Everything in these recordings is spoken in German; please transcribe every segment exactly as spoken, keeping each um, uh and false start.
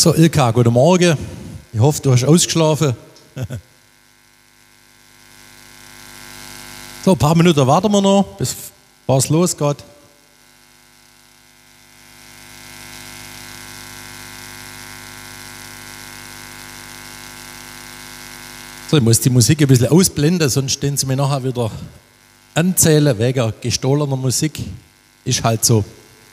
So, Ilka, guten Morgen. Ich hoffe, du hast ausgeschlafen. So, ein paar Minuten warten wir noch, bis was losgeht. So, ich muss die Musik ein bisschen ausblenden, sonst stehen sie mir nachher wieder anzählen wegen gestohlener Musik. Ist halt so.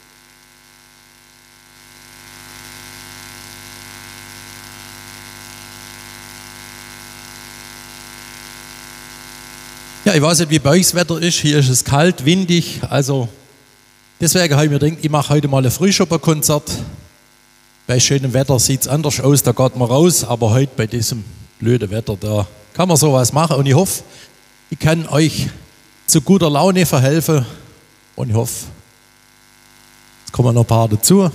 Ja, ich weiß nicht, wie bei euch das Wetter ist. Hier ist es kalt, windig. Also deswegen habe ich mir gedacht, ich mache heute mal ein Frühschuppenkonzert. Bei schönem Wetter sieht es anders aus, da geht man raus. Aber heute bei diesem blöden Wetter, da kann man sowas machen. Und ich hoffe, ich kann euch zu guter Laune verhelfen. Und ich hoffe, es kommen noch ein paar dazu.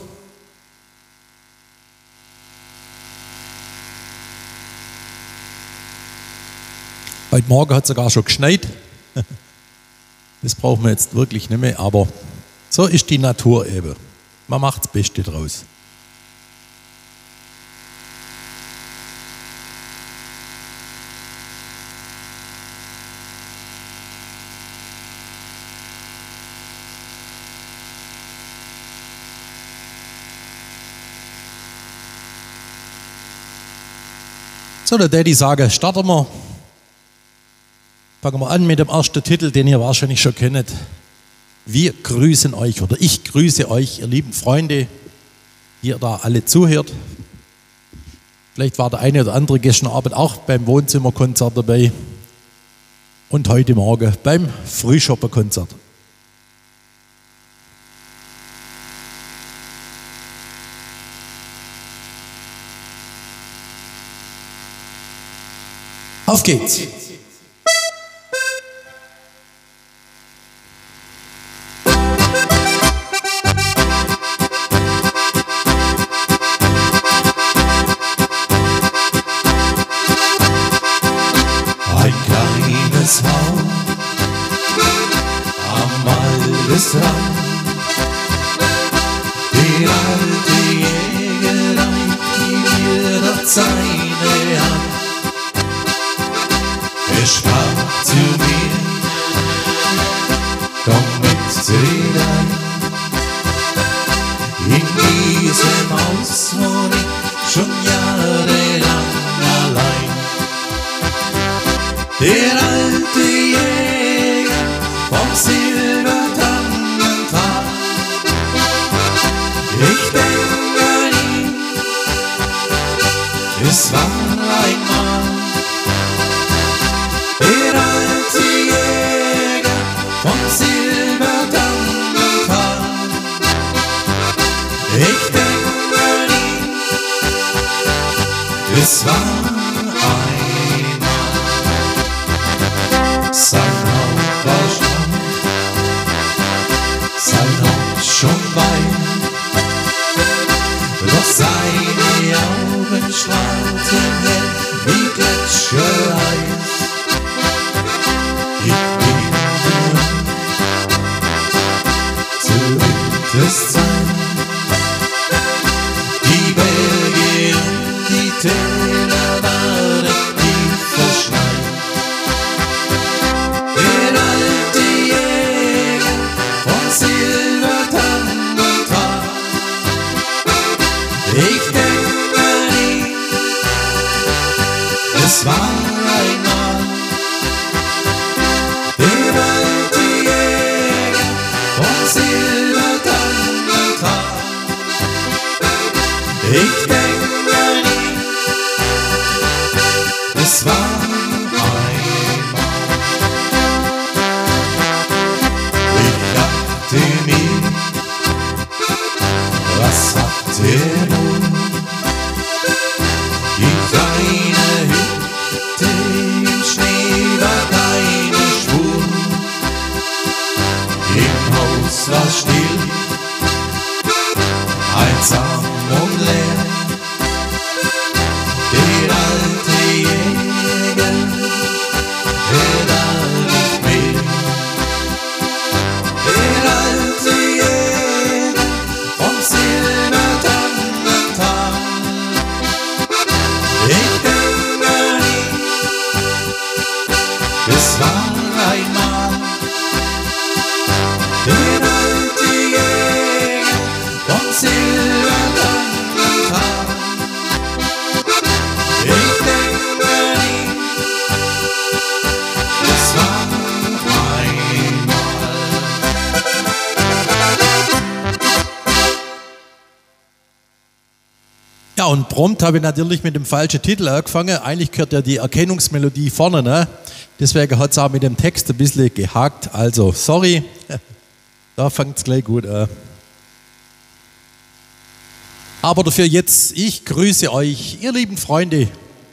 Heute Morgen hat es sogar schon geschneit. Das brauchen wir jetzt wirklich nicht mehr, aber so ist die Natur eben. Man macht das Beste draus. So, der Daddy sagen, starten wir. Fangen wir an mit dem ersten Titel, den ihr wahrscheinlich schon kennt. Wir grüßen euch oder ich grüße euch, ihr lieben Freunde, die ihr da alle zuhört. Vielleicht war der eine oder andere gestern Abend auch beim Wohnzimmerkonzert dabei und heute Morgen beim Frühschuppenkonzert. Auf geht's! Am Waldesrand, der alte Jäger reicht mir dort seine Hand. Er sprach zu mir, komm mit hinein, in diesem Haus wohn ich schon jahrelang allein. Der alte Jäger vom Silbertannental, ich denke an ihn, es war einmal. Der alte Jäger vom Silbertannental, ich denke an ihn, es war sein Haupt war schlank, sein Haupt schon wein, doch seine Augen strahlten hell wie Gletschereis. Ich bin nur zur Winterszeit, die Berge und die Täler waren tief verschneit. Ich denke an ihn, es war einmal der alte Jäger vom Silbertannental. Ich denke an ihn, es war einmal. Ich dachte mir, was habt ihr nun? Die kleine Hütte im Schnee war keine Spur. Im Haus war still, einsam und leer. Der alte Jäger, der war nicht mehr. Der alte Jäger vom Silbertannental, der alte Jäger vom silbernen Tag. Ich denke an ihn, es war einmal. Ja, und prompt habe ich natürlich mit dem falschen Titel angefangen. Eigentlich gehört ja die Erkennungsmelodie vorne, ne? Deswegen hat es auch mit dem Text ein bisschen gehakt. Also, sorry, da fängt es gleich gut an. Aber dafür jetzt, ich grüße euch, ihr lieben Freunde.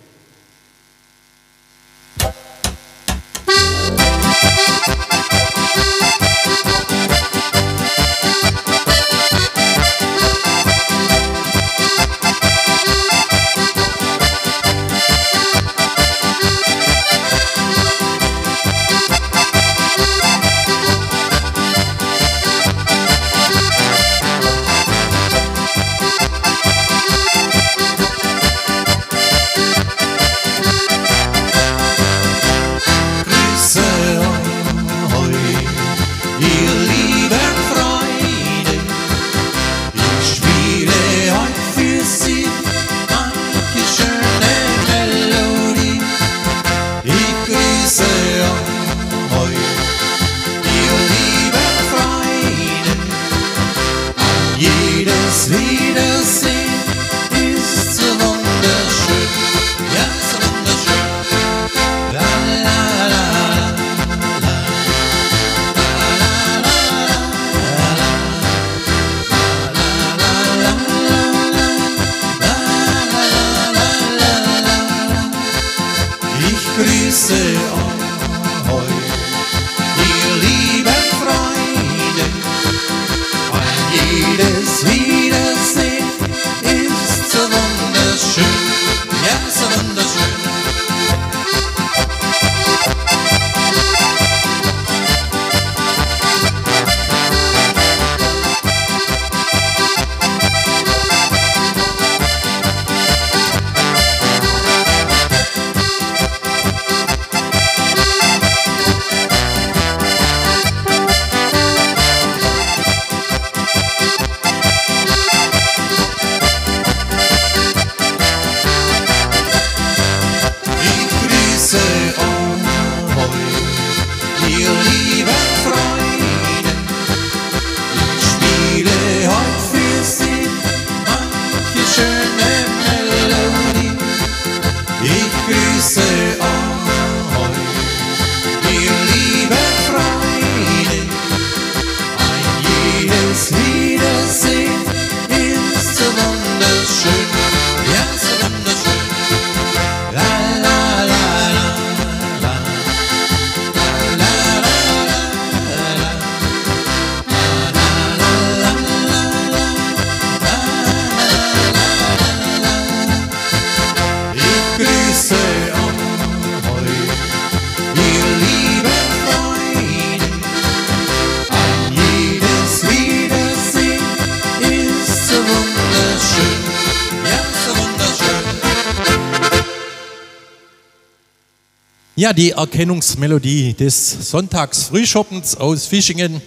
Ja, die Erkennungsmelodie des Sonntagsfrühschoppens aus Fischingen.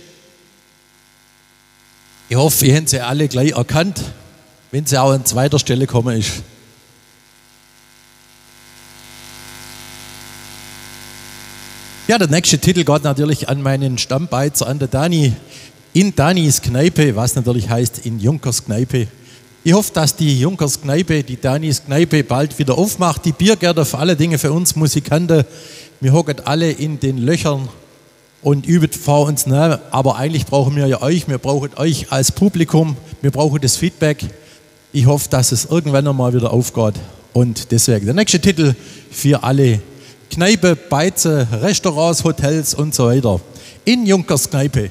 Ich hoffe, ihr habt sie alle gleich erkannt, wenn sie auch an zweiter Stelle kommen ist. Ja, der nächste Titel geht natürlich an meinen Stammbeizer, an der Dani, in Danis Kneipe, was natürlich heißt in Junkers Kneipe. Ich hoffe, dass die Junkers Kneipe, die Danis Kneipe bald wieder aufmacht. Die Biergärte vor alle Dinge für uns Musikanten. Wir hocken alle in den Löchern und üben vor uns nach. Aber eigentlich brauchen wir ja euch, wir brauchen euch als Publikum, wir brauchen das Feedback. Ich hoffe, dass es irgendwann einmal wieder aufgeht. Und deswegen der nächste Titel für alle Kneipe, Beize, Restaurants, Hotels und so weiter. In Junkers Kneipe.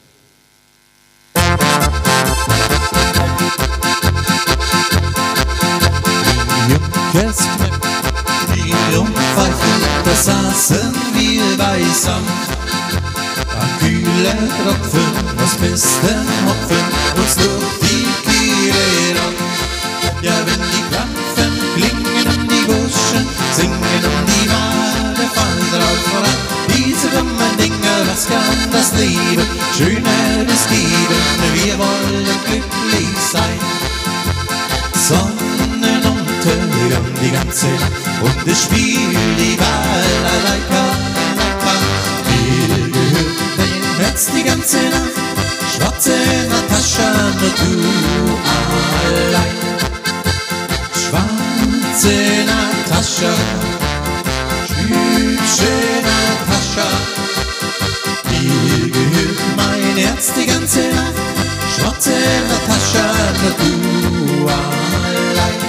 Junkers Kneipe, die Jungpfeifen, da saßen wir beisammen. Am kühlen Tropfen, aus besten Hopfen, uns durch die Kiere ran. Ja, wenn die Klampfen klingen um die Buschen, singen um die Wale, fallen drauf voran. Diese dummen Dinge, was kann das Leben? Schöne ganze Nacht und ich spiel die Balalaika, Laika. Mir gehört dein Herz die ganze Nacht, schwarze Natascha, nur du allein. Schwarze Natascha, hübsche Natascha, mir gehört mein Herz die ganze Nacht, schwarze Natascha, nur du allein.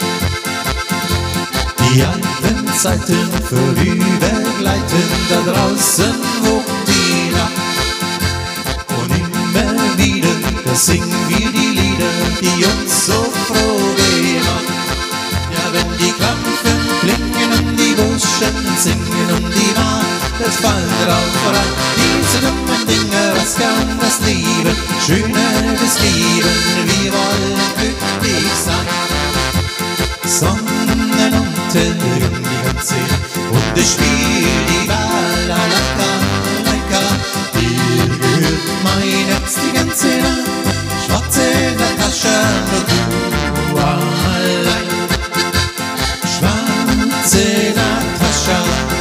Die alten Zeiten vorübergleiten, da draußen wogt die Nacht. Und immer wieder, da singen wir die Lieder, die uns so froh gemacht. Ja, wenn die Klampfen klingen und die Burschen singen und die Wahrheit, das Fall drauf rein. Diese dummen Dinge, was kann das Leben, schöneres Leben, wir wollen glücklich sein. Sonnenuntergang die ganze Nacht und ich spiel die Balalaika, Laika. Dir gehört mein Herz die ganze Nacht, schwarze Natascha, nur du allein. Schwarze Natascha,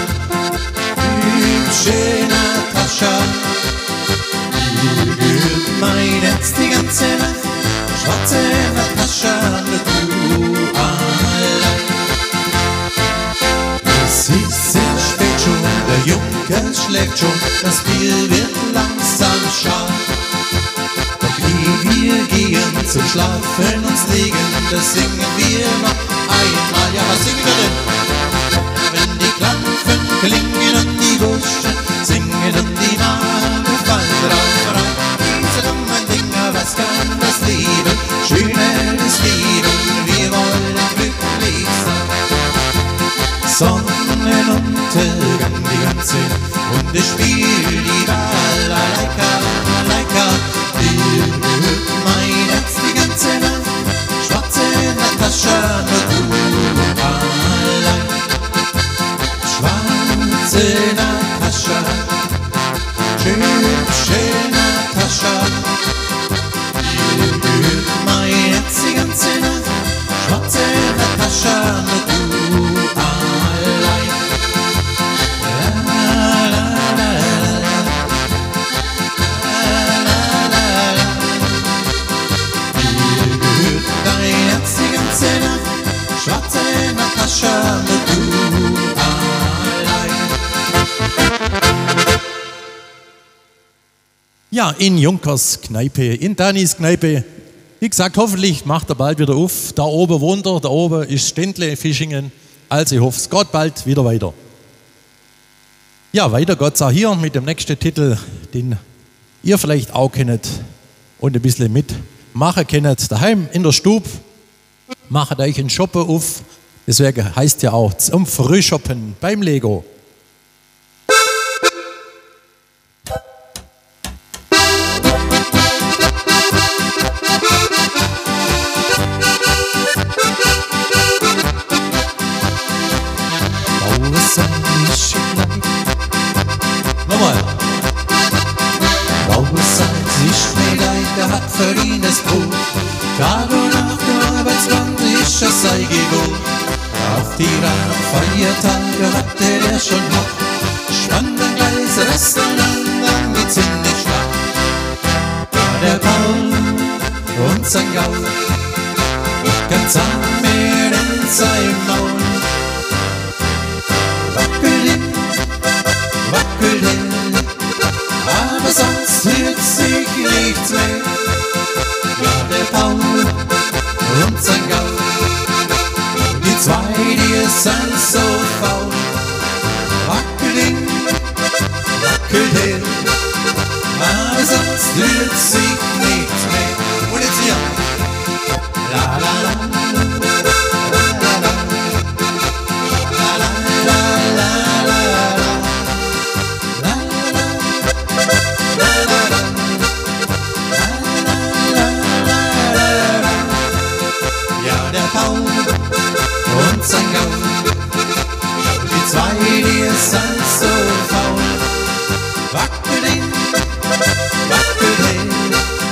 hübsche Natascha, dir gehört mein Herz die ganze Nacht, schwarze Natascha, nur du allein. Es ist sehr spät schon, der Junker schläft schon, das Bier wird langsam schal. Doch ehe wir gehen zum Schlafen uns legen, das singen wir noch einmal. Ja, was singen wir denn? Wenn die Klampfen klingen und die Burschen singen und die Wale fallen drauf rein. Diese dummen Dinger, was kann das Leben, schöneres Leben, wir wollen glücklich sein. Sonnenuntergang die ganze Nacht und ich spiel die Balalaika, Laika. Dir gehört mein Herz die ganze Nacht, schwarze Natascha, nur du allein. Schwarze Natascha, hübsche Natascha, dir gehört mein Herz die ganze Nacht, schwarze Natascha, nur du allein. La, la, la, la, la, la, la. Dir gehört dein Herz die ganze Nacht, schwarze Natascha, nur du allein. Ja, in Junkers Kneipe, in Danis Kneipe. Wie gesagt, hoffentlich macht er bald wieder auf. Da oben wohnt er, da oben ist Ständle, Fischingen. Also ich hoffe, es geht bald wieder weiter. Ja, weiter geht's auch hier mit dem nächsten Titel, den ihr vielleicht auch kennt und ein bisschen mitmachen kennt. Daheim in der Stube macht euch einen Shoppen auf. Deswegen heißt ja auch zum Frühshoppen beim Lego. Nochmal. Bauerzeit, sich Schneeleiter hat verdientes Brot. Tag und Nacht im Arbeitsgang ist das sei gewohnt. Auf die Rahmen Feiertage hatte der schon Bock. Spann ein kleines Restaurant, dann geht's in den Schlag. War der Paul und sein Gaul, ganz arm mehr in seinem Maul. Wackel hin, wackel hin, aber sonst hört sich nichts mehr. Ja, der Paul und sein Gaul, die zwei, die sind so faul. Wackel hin, wackel hin, aber sonst hört sich nichts mehr. Und jetzt hier, la la la. Und sein Gaul, die zwei, die sind so faul. Wackel hin, wackel hin,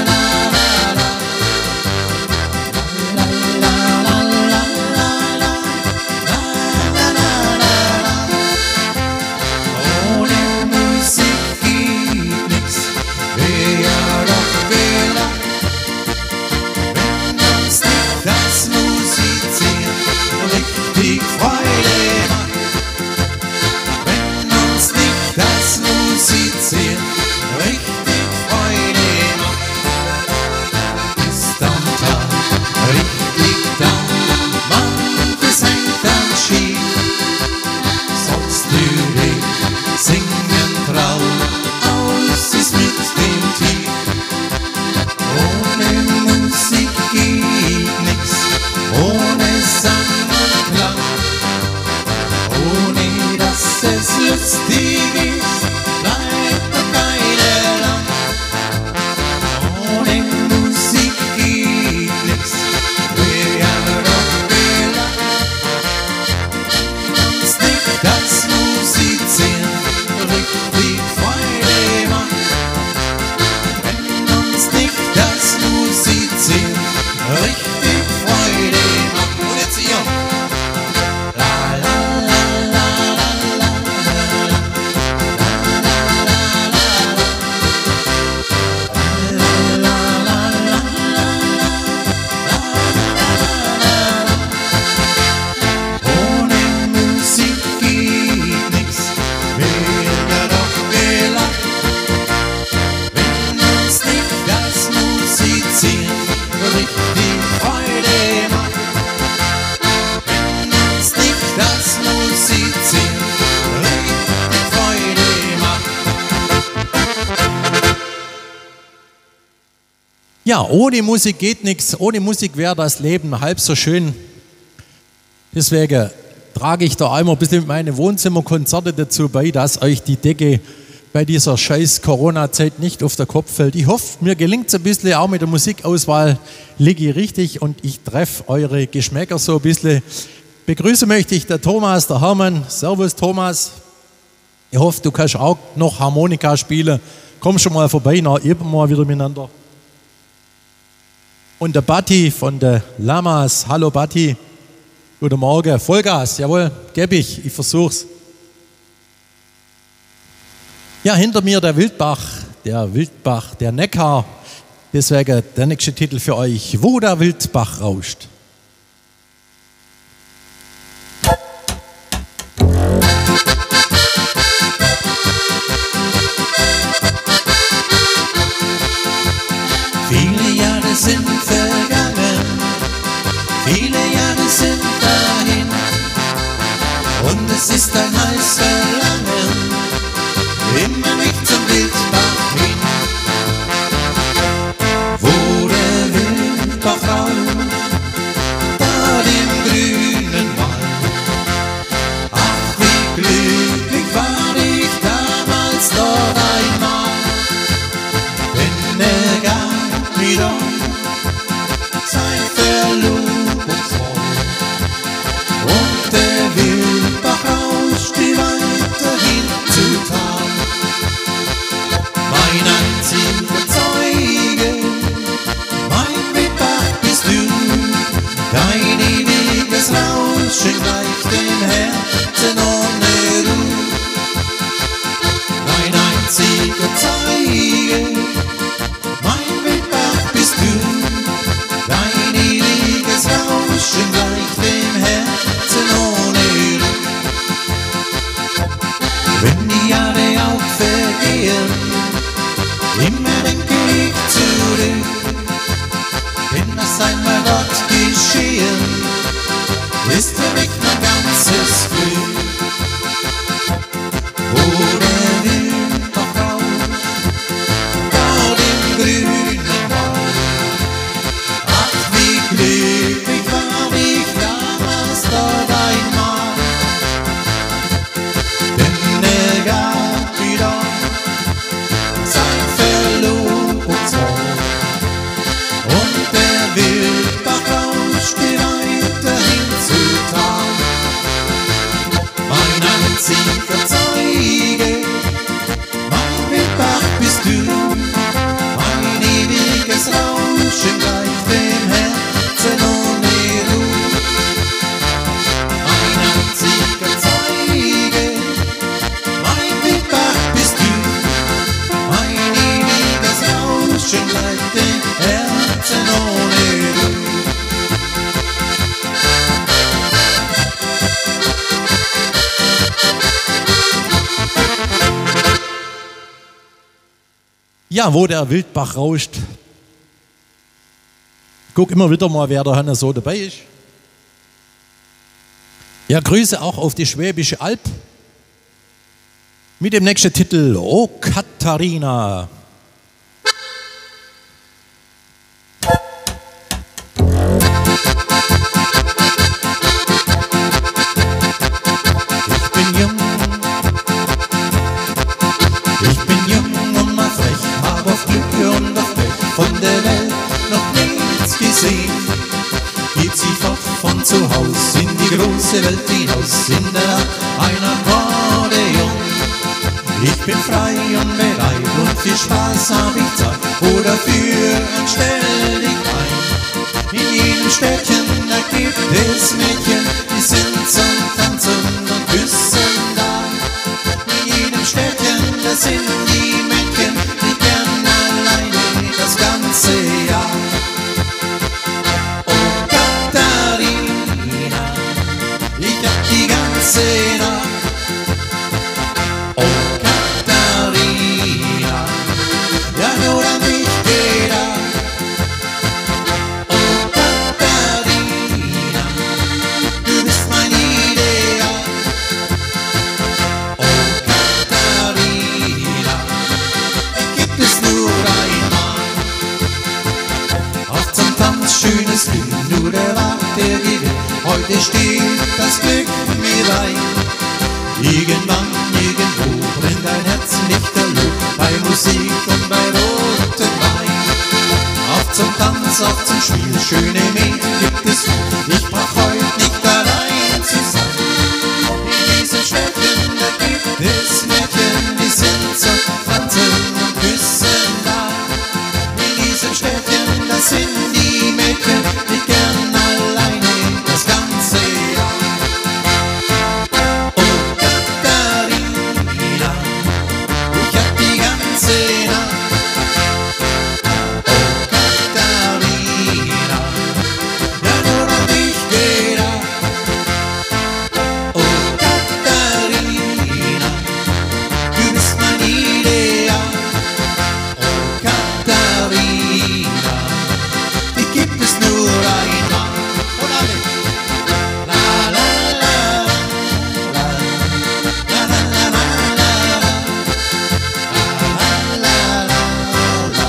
Ja, ohne Musik geht nichts. Ohne Musik wäre das Leben halb so schön. Deswegen trage ich da einmal ein bisschen meine Wohnzimmerkonzerte dazu bei, dass euch die Decke bei dieser scheiß Corona-Zeit nicht auf den Kopf fällt. Ich hoffe, mir gelingt es ein bisschen, auch mit der Musikauswahl liege ich richtig und ich treffe eure Geschmäcker so ein bisschen. Begrüßen möchte ich der Thomas, der Hermann. Servus Thomas. Ich hoffe, du kannst auch noch Harmonika spielen. Komm schon mal vorbei, dann üben wir wieder miteinander. Und der Batti von der Lamas. Hallo Batti. Guten Morgen. Vollgas, jawohl, geb ich, ich versuch's. Ja, hinter mir der Wildbach, der Wildbach, der Neckar. Deswegen der nächste Titel für euch, Wo der Wildbach rauscht. Viele Jahre sind vergangen, viele Jahre sind dahin, und es ist ein heißes Verlangen, immer nicht zum Wildbach hin. Wo der Wildbach rauscht, da im grünen Wald. Ach, wie glücklich war ich damals dort einmal, denn er gab mir doch sein Verlobungswort. Und der Wildbach rauschte weiterhin zu Tal. Mein einziger Zeuge, mein Wildbach bist du, dein ewiges Rauschen gleicht dem Herzen ohne Ruhe. Mein einziger Zeuge, mein Wildbach bist du, dein ewiges Rauschen gleicht dem Herzen ohne Ruhe. Wenn die Jahre auch vergehen, immer denke ich zurück, denn das einmal dort geschehen, ist für mich mein ganzes Glück. Wo der Wildbach rauscht, dort im grünen Wald. Ach, wie glücklich war ich damals dort einmal, denn er gab mir doch sein Verlobungswort. Und der Wildbach rauschte weiterhin zu Tal. Mein einziger Zeuge, mein Wildbach bist du, mein ewiges Rauschen gleicht dem Herzen ohne Ruhe. Mein einziger Zeuge, mein Wildbach bist du, mein ewiges Rauschen gleicht dem Herzen ohne Ruhe. Ja, wo der Wildbach rauscht. Guck immer wieder mal, wer da Hanne so dabei ist. Ja, Grüße auch auf die Schwäbische Alb. Mit dem nächsten Titel, O Katharina. Ich bin jung, ich bin jung und mal frech, hab auf Glück und auf Pech von der Welt noch nichts gesehen. Geht sie fort von zu Haus in die große Welt hinaus, in der Hand ein Akkordeon. Ich bin frei und bereit und viel Spaß hab ich Zeit, wo dafür stell dich ein. In jedem Städtchen, da gibt es Mädchen, die sind zum Tanzen und Küssen da. In jedem Städtchen, da sind die Mädchen, die gern alleine das ganze Jahr. Oh Katharina, ich hab die ganze Nacht. Oh Katharina, ja nur an dich gedacht. Oh Katharina, du bist mein Ideal. heute steht das Glück mir bei. Irgendwann, irgendwo brennt dein Herz lichterloh, bei Musik und bei rotem Wein. Auf zum Tanz, auf zum Spiel, schöne Mädchen gibt es viel. Ich brauch heute nicht allein zu sein. In diesem Städtchen, da gibt es Mädchen, die sind zum Tanzen und Küssen da. In diesem Städtchen, da sind die Mädchen, die gern alleine das ganze Jahr. Oh Katharina, ich hab die ganze Nacht. Oh Katharina, ja nur noch nicht gedacht. Oh Katharina, du bist mein Ideal. Oh Katharina, die gibt es nur einmal. Und alle. La la la, la la la la la, la la la la,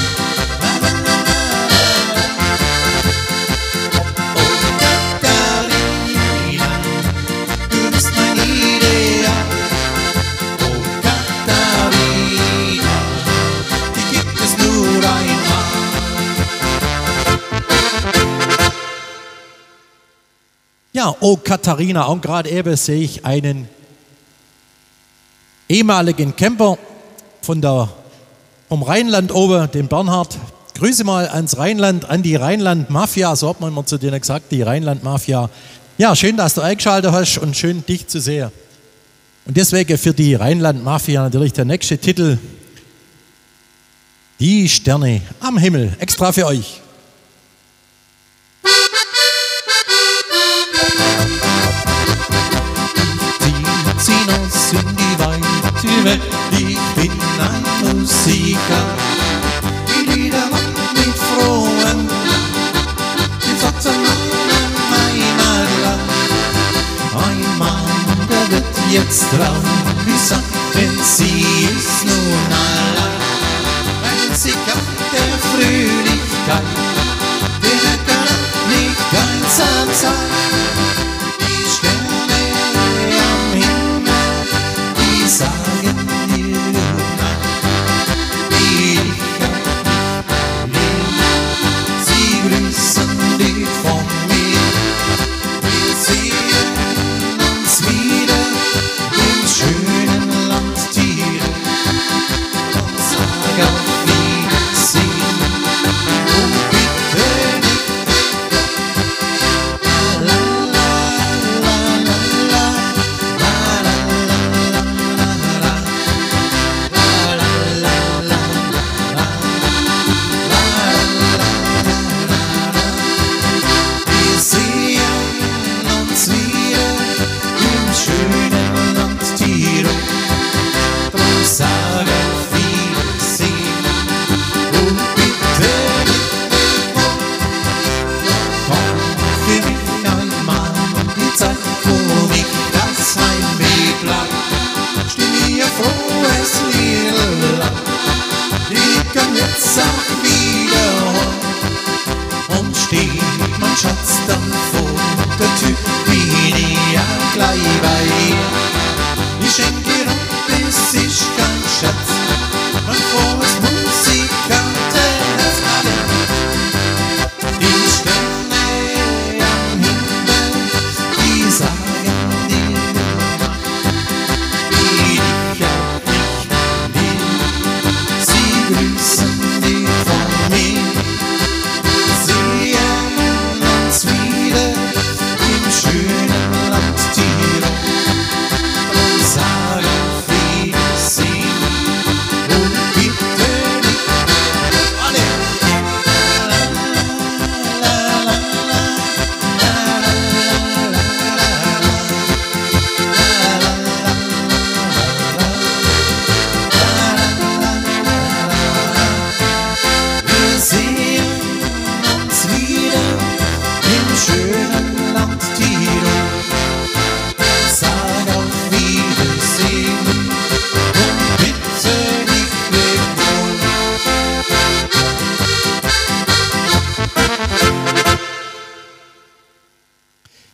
oh Katharina, du bist mein Ideal. Oh Katharina, die gibt es nur einmal. Ja, oh Katharina, und gerade eben sehe ich einen ehemaligen Camper von der, vom Rheinland oben, den Bernhard. Grüße mal ans Rheinland, an die Rheinland-Mafia, so hat man immer zu denen gesagt, die Rheinland-Mafia. Ja, schön, dass du eingeschaltet hast und schön, dich zu sehen. Und deswegen für die Rheinland-Mafia natürlich der nächste Titel, Die Sterne am Himmel, extra für euch. Sie ziehen uns in die weite Welt. Ich bin ein Musiker, die Lieder macht mich frohen. Die sagt an meinem Heimatland, ein Mann, der wird jetzt traurig sein, denn sie ist nun allein. Ein Musiker der Fröhlichkeit, der kann nicht einsam sein. Die Sterne am Himmel, die sagen dir Nacht. Die Lichter nicht, sie grüßen dich von mir. Wir sehen uns wieder im schönen Land Tirol und sagen auf Wiedersehen. Und bitte nicht. La la la la la, la la la la la, la la la la la, wir sehen uns wieder im schönen Land Tirol. Drum sag auf Wiedersehen und bitte nicht komm für mich einmal die Zeit, wo ich das Heimweh bleibt. Stimm mir frohes Lied, ich kann jetzt auch wieder und steht mein Schatz dann vor der Tür, bin ich ja gleich bei ihr. Ich schenk ihr ab, es ist kein Schatz, mein frohes Musikantenherz. Alle die Sterne am Himmel, die sagen dir Nacht. Die dich auch nicht will, sie grüßen dich von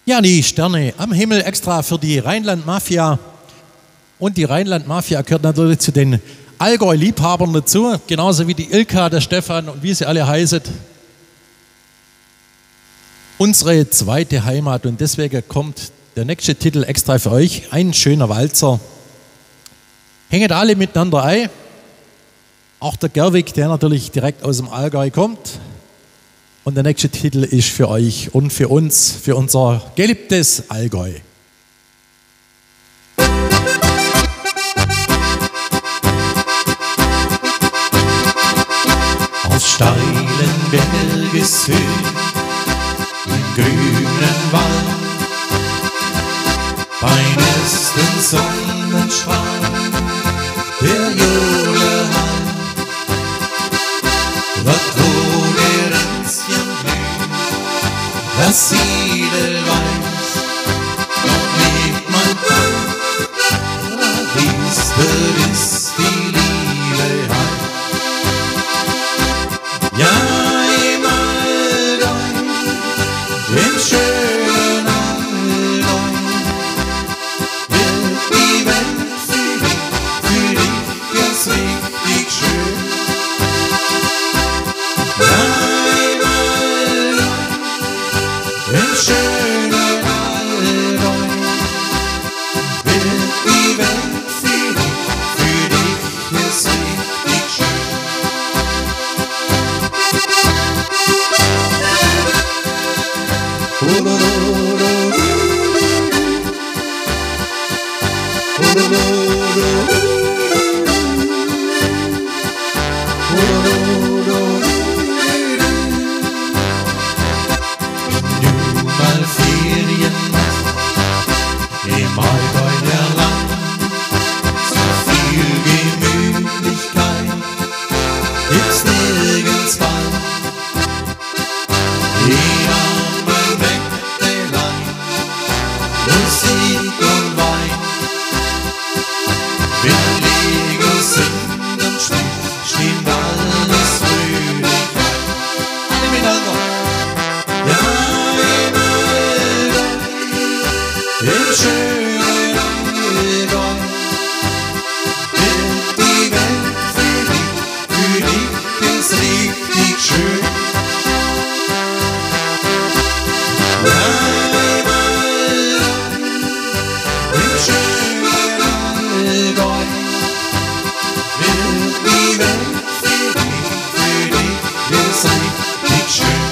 Ja, die Sterne am Himmel extra für die Rheinland-Mafia. Und die Rheinland-Mafia gehört natürlich zu den Allgäu-Liebhabern dazu, genauso wie die Ilka, der Stefan und wie sie alle heißen. Unsere zweite Heimat, und deswegen kommt der nächste Titel extra für euch, ein schöner Walzer. Hängt alle miteinander ein, auch der Gerwig, der natürlich direkt aus dem Allgäu kommt. Und der nächste Titel ist für euch und für uns, für unser geliebtes Allgäu. Auf steilen Bergeshöhen, im grünen Wald, beim ersten Sonnenstrahl, der Jule halt, wird wo der Ränzchen blüht, das Siedel weiß, doch lebt man da, dies ist die Liebe halt. Ja, im Allgäu, im schönen Allgäu, wird die Welt für dich, für dich ganz richtig schön. Ja, im Allgäu, im schönen Allgäu, wird die Welt für dich, für dich ganz richtig schön. Mal Ferien im Allgäuer Land, so viel Gemütlichkeit gibt's nirgends bald. Die armen Mägdelein, Musik und Wein, wenn Lego singt und spielt, stimmt alles fröhlich ein. Alle miteinander. Ja, im Allgäu, im schönen Allgäu, wird die Welt für dich, für dich ist richtig schön. Ja, im Allgäu, im schönen Allgäu, wird die Welt für dich, für dich ist richtig schön.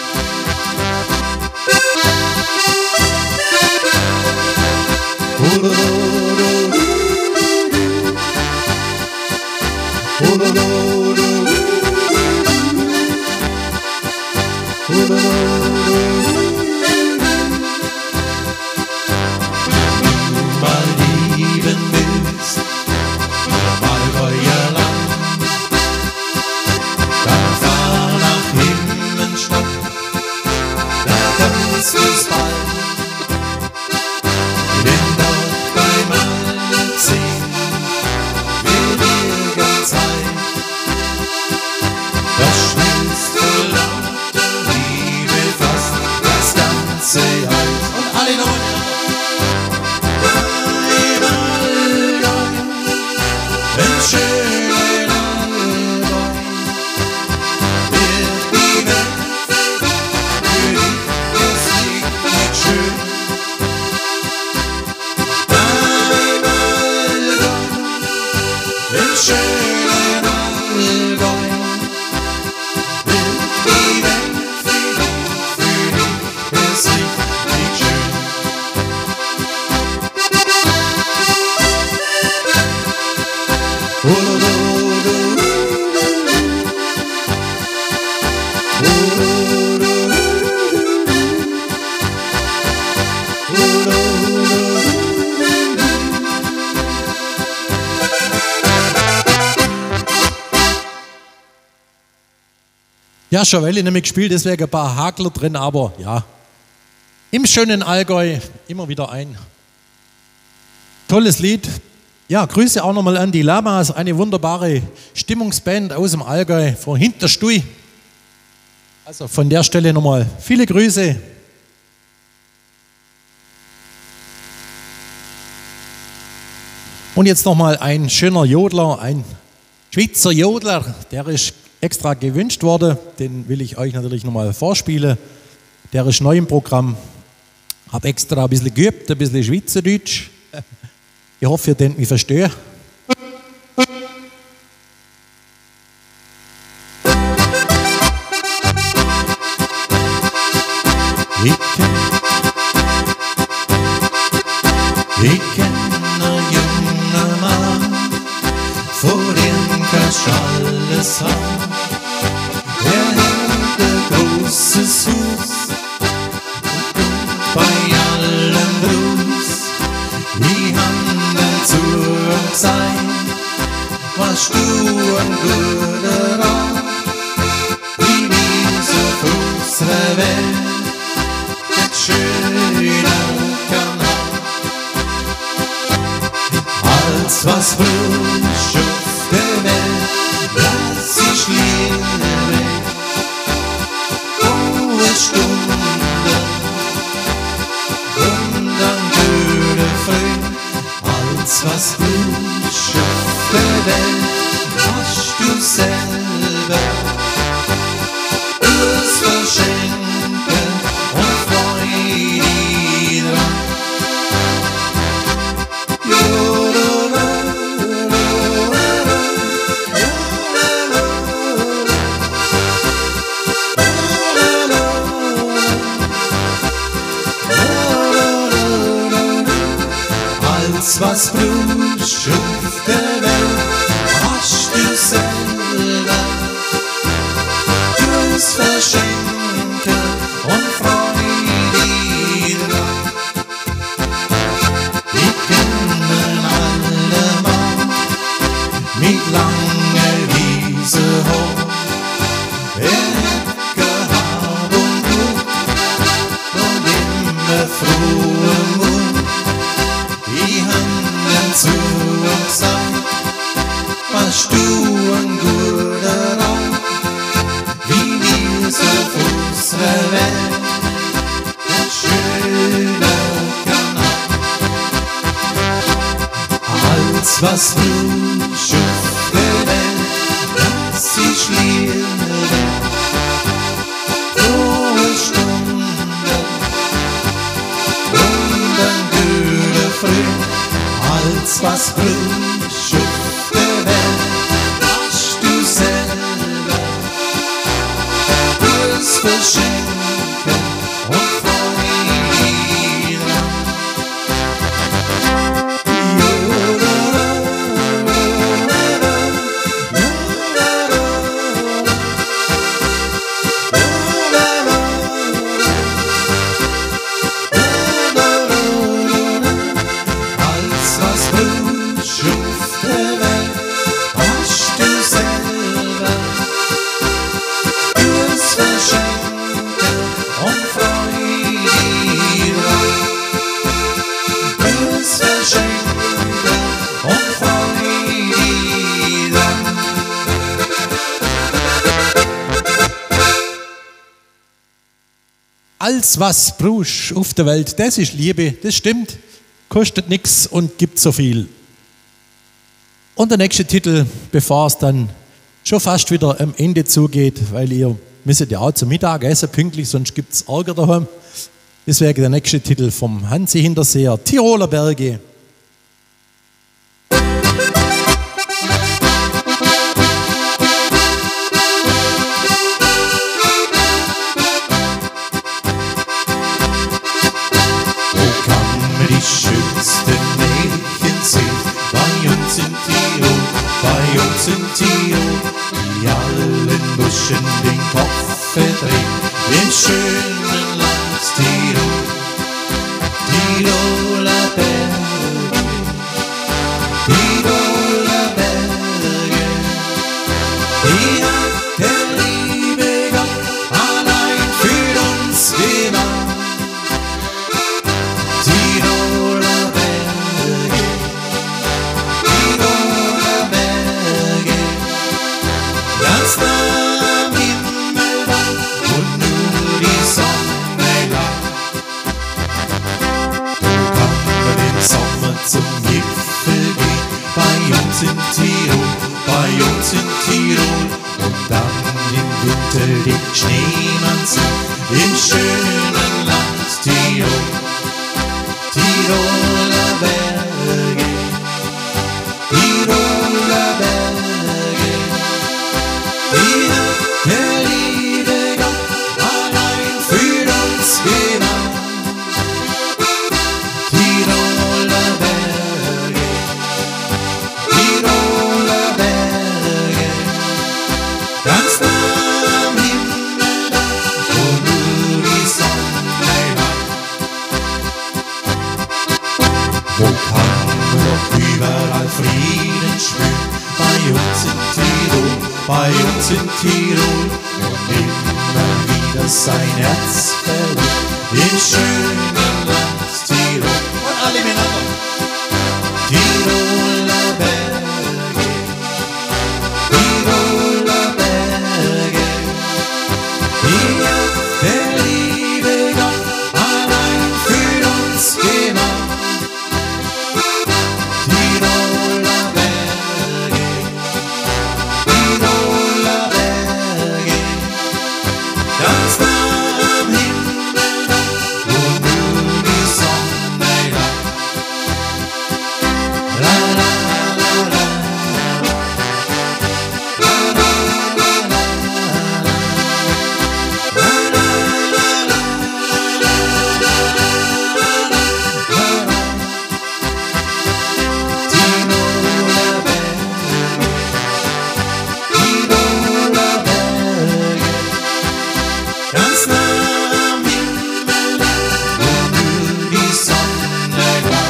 Mal lieben willst, im Allgäuer Land, dann fahr nach Himmenstadt, da kannst du's bald, denn dort beim Altsee will dir ganz heim, das schnellst vor lauter Liebe fast das ganze Eis. Und alle noch im Allgäu, im schönen Allgäu, wird die Welt für dich, das richtig schön. Da im Allgäu, im schönen Allgäu, wird die Welt für dich, für dich ist richtig schön. Ja, schon Welle nämlich gespielt, deswegen ein paar Hakler drin, aber ja, im schönen Allgäu immer wieder ein tolles Lied. Ja, Grüße auch nochmal an die Lamas, eine wunderbare Stimmungsband aus dem Allgäu von Hinterstui. Also von der Stelle nochmal viele Grüße. Und jetzt nochmal ein schöner Jodler, ein Schweizer Jodler, der ist extra gewünscht worden. Den will ich euch natürlich nochmal vorspielen. Der ist neu im Programm. Habe extra ein bisschen geübt, ein bisschen Schweizerdeutsch. Ich hoffe, ihr könnt mich verstehen. Ich kenn, ich kenn einen jungen Mann, vor dem kannst alles haben. Er hat ein großes Haus und bei allem Gruß. Die haben zu ihm gesagt, was du ein guter Rat, wie wir so auf unserer Welt schöner Kanal. Als was Wunsch auf der Welt, lass ich lebe. Hohe Stunden und dann würde früh. Als was Wunsch auf der Welt, hast du selber es verschenken und Freude dran. Als was brauchst auf der Welt, hast du selber du's verschenken und Freude dran. Ich kenne alle Mann mit langen Wiese hoch. Er hat gehabt und gut und immer frohen Mut. Die haben zu ihm gesagt, was du ein guter Rat, wie wir so auf unserer Welt ein schöner Kanal. Als was du auf der Welt, dass ich liebe, frohe Stunden und ein guter Früh. Als was brauchst auf der Welt, hast du selber du's verschenken und Freude dran. Als was brauchst auf der Welt, hast du selber du's verschenken und Freude dran. Du's verschenken und Freude dran. Als was brauchst auf der Welt, das ist Liebe, das stimmt, kostet nichts und gibt so viel. Und der nächste Titel, bevor es dann schon fast wieder am Ende zugeht, weil ihr müsst ja auch zum Mittag essen, pünktlich, sonst gibt es Ärger daheim. Deswegen der nächste Titel vom Hansi Hinterseher, Tiroler Berge. Die schönsten Mädchen sind bei uns in Tirol, bei uns in Tirol, die allen Buschen den Kopf verdrehen, im schönen Land Tirol, Tiroler Berge, Tiroler Berge, die hat der liebe Gott allein für uns gemacht. Tiroler Berge, Tiroler Berge, ganz nah am Himmel und nur die Sonne lacht. Wo kann man im Sommer zum Gipfel gehen, unter dem Schneemann sind, im schönen Land Tirol, Tiroler Berge, Tiroler Berge, die hat der liebe Gott allein für uns gemacht. Tiroler Berge, Tiroler Berge, ganz nah am Himmel, wo nur die Sonne lacht. Wo kann man doch überall Frieden spüren, bei uns in Tirol, bei uns in Tirol, und immer wieder sein Herz verliert, im schönen Land Tirol. Und alle miteinander. Tiroler Berge, Tiroler Berge, die hat der liebe Gott allein für uns gemacht. Tiroler Berge, Tiroler Berge, ganz nah am Himmel, wo nur die Sonne lacht. La la la la la, la la la la, la la la la. Tiroler Berge, Tiroler Berge, ganz nah am Himmel, wo nur die Sonne lacht.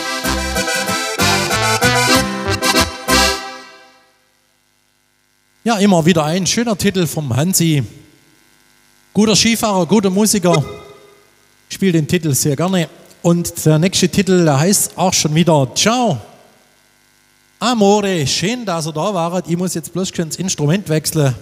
Ja, immer wieder ein schöner Titel vom Hansi. Guter Skifahrer, guter Musiker. Ich spiele den Titel sehr gerne. Und der nächste Titel, der heißt auch schon wieder Ciao, Amore. Schön, dass ihr da wart. Ich muss jetzt bloß schon das Instrument wechseln.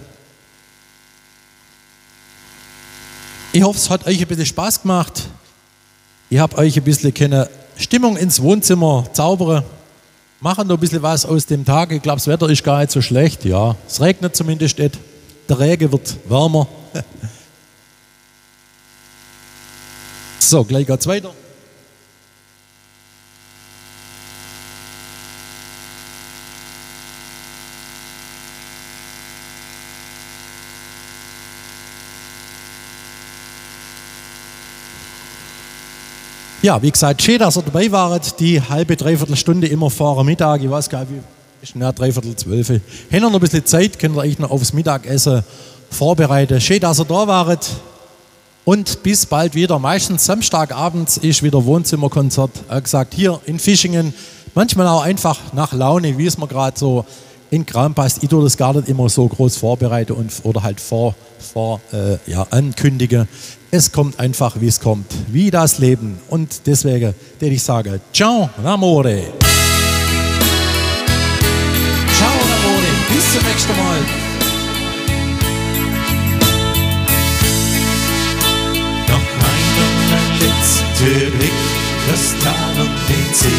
Ich hoffe, es hat euch ein bisschen Spaß gemacht. Ich habe euch ein bisschen keine Stimmung ins Wohnzimmer zaubern. Machen noch ein bisschen was aus dem Tag. Ich glaube, das Wetter ist gar nicht so schlecht. Ja, es regnet zumindest nicht. Der Regen wird wärmer. So, gleich geht's weiter. Ja, wie gesagt, schön, dass ihr dabei wart. Die halbe, dreiviertel Stunde immer vor dem Mittag. Ich weiß gar nicht, wie ist ja dreiviertel zwölf. Habt ihr noch ein bisschen Zeit, könnt ihr euch noch aufs Mittagessen vorbereiten. Schön, dass ihr da wart. Und bis bald wieder. Meistens Samstagabends ist wieder Wohnzimmerkonzert. Er hat gesagt, hier in Fischingen. Manchmal auch einfach nach Laune, wie es mir gerade so in Kram passt. Ich tue das gar nicht immer so groß vorbereiten und, oder halt vor, vor äh, ja, ankündigen. Es kommt einfach, wie es kommt, wie das Leben. Und deswegen, den ich sage, ciao, Amore. Ciao, Amore, bis zum nächsten Mal. Noch einen letzten Blick, das Tal und den See.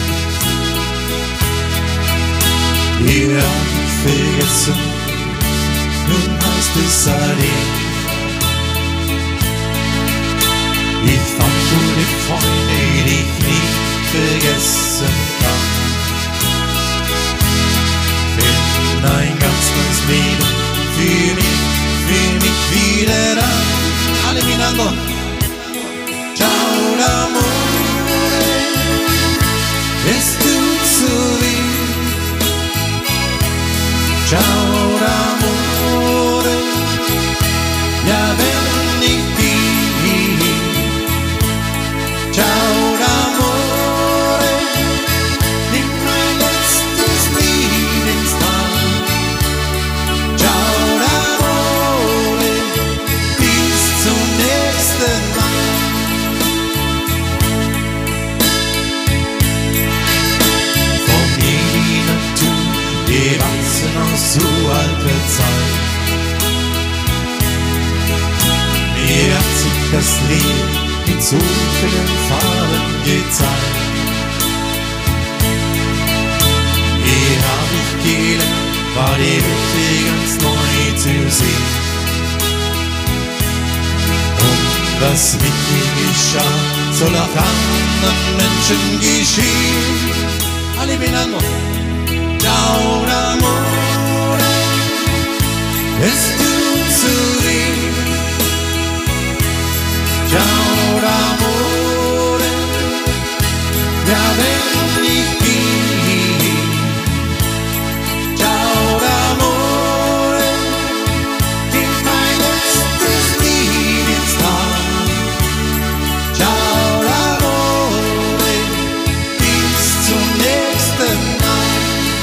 Ihr habt vergessen, nun heißt es Ade. Ich fand gute Freunde, die ich nicht vergessen kann. Bin ein ganz neues Leben für mich, für mich wieder da. Alle miteinander. Ciao, Amore, es tut so weh. Ciao, Amore, ja, wenn ich gehe. Ciao, Amore, nimm mein letztes Lebenstag. Ciao, Amore, bis zum nächsten Mal. Von mir die Natur, die wachsen aus so alter Zeit. Mir hat sich das Leben mit so vielen Farben gezeigt. Hier hab ich gelernt, war die Welt ganz neu zu sehen. Was mit dir geschah, soll auch anderen Menschen geschehen. Alle miteinander. Ciao d'amore, es tut so weh. Ciao d'amore, ja wenn ich gehe. Ciao d'amore, gib mein letztes Lied ins Tal. Ciao d'amore, bis zum nächsten Mal.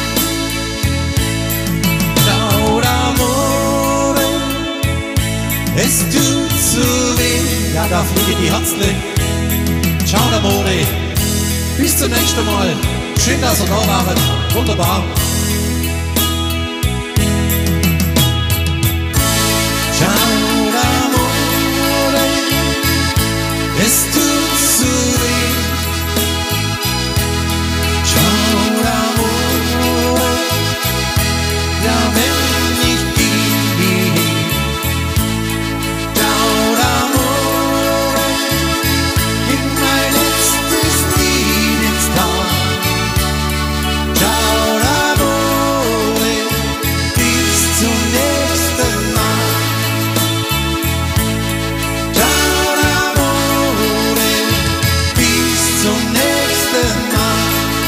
Ciao d'amore, es tut so weh. Ja, da fliegen die Herzle. Ciao d'amore, bis zum nächsten Mal. Schön, dass ihr da wart. Wunderbar. Ciao d'amore, es tut so weh. Ciao d'amore, ja wenn ich gehe. Ciao d'amore, gib mein letztes Lied ins Tal. Ciao d'amore, bis zum nächsten Mal. Ciao d'amore, bis zum nächsten Mal.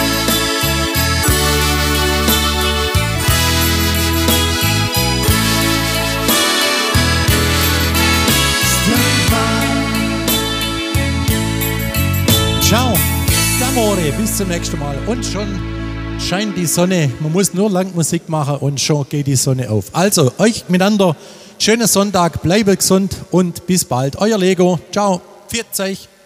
Ciao d'amore, bis zum nächsten Mal. Und schon scheint die Sonne. Man muss nur lang Musik machen und schon geht die Sonne auf. Also, euch miteinander, schönen Sonntag, bleibe gesund und bis bald. Euer Lego. Ciao, pfiat euch.